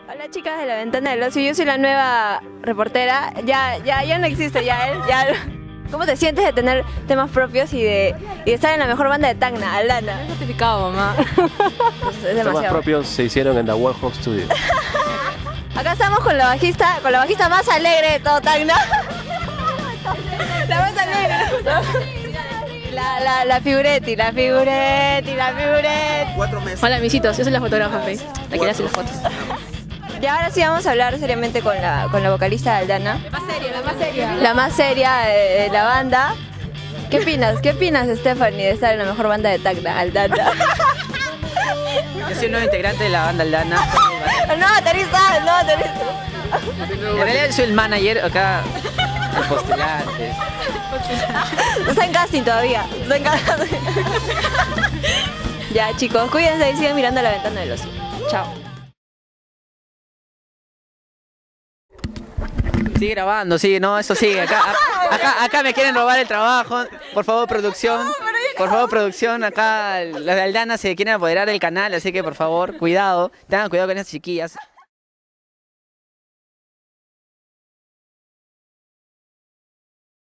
Hola chicas de la Ventana del Ocio, yo soy la nueva reportera. Ya no existe ya. ¿Cómo te sientes de tener temas propios y de estar en la mejor banda de Tacna, Aldana? Es certificado, mamá. Entonces, es Temas demasiado. propios se hicieron en The One Home Studio. Acá estamos con la bajista más alegre de todo Tacna. La más alegre. La figuretti. 4 meses. Hola, misitos, yo soy la fotógrafa, Fe. La que le hace las fotos. Y ahora sí vamos a hablar seriamente con la vocalista de Aldana. La más seria. La más seria de la banda. ¿Qué opinas, Stephanie, de estar en la mejor banda de Tacna, Aldana? Yo soy un nuevo integrante de la banda Aldana. No, aterriza. En realidad soy el manager acá, el postulante. No está en casting todavía. Ya, chicos, cuídense y sigan mirando la Ventana del Ocio. Chao. Sigue grabando, sí, no, eso sigue. Acá me quieren robar el trabajo. Por favor, producción. Por favor, producción. Acá los de Aldana se quieren apoderar del canal, así que por favor, cuidado. Tengan cuidado con esas chiquillas.